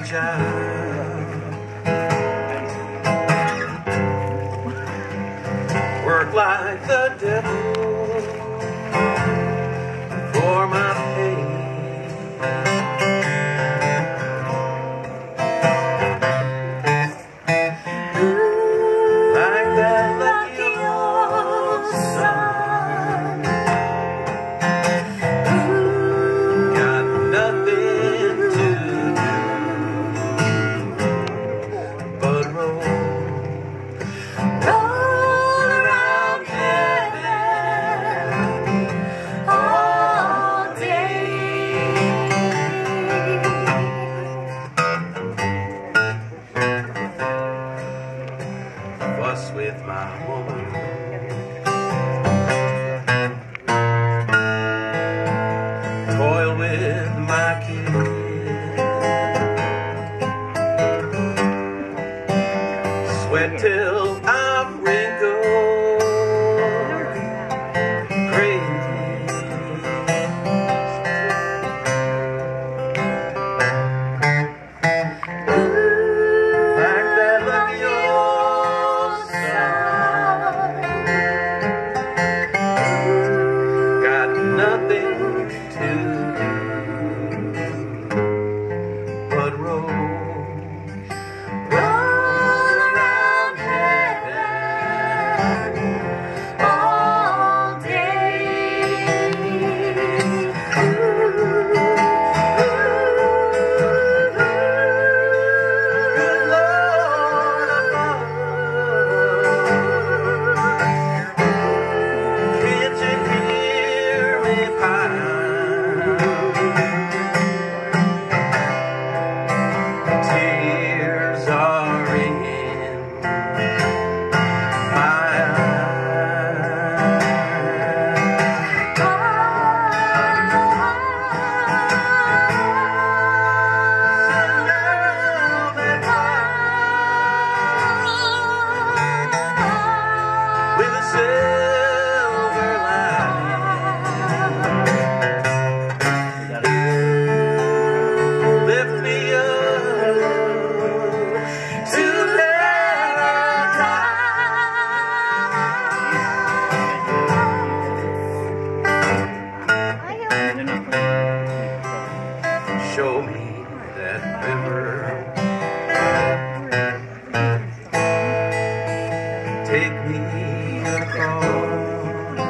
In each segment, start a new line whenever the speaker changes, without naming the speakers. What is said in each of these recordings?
child. Work like the devil for my pay. Like that lucky old son, got nothing to do but roll around heaven all day. Fuss with my woman, toil with my kids, sweat till I'm wrinkled, crazy. Like that lucky old son, got nothing to do but roll around heaven all day. Good Lord above, can't you hear me pine? Tears are in my with a silver lining, lift me up to paradise. Show me that river, take me across,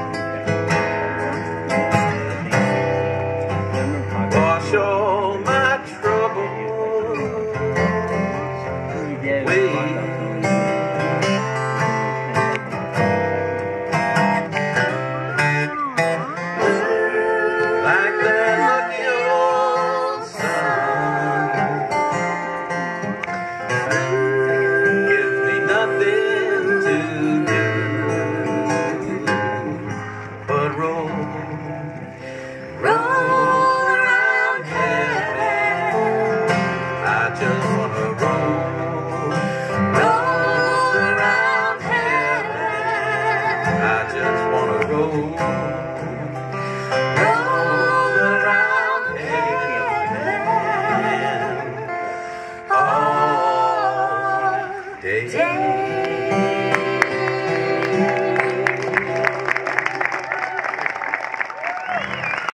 wash all my troubles away. Like that lucky old son, give me nothing to do but roll around heaven. I just wanna roll around heaven. I just wanna roll around heaven all day.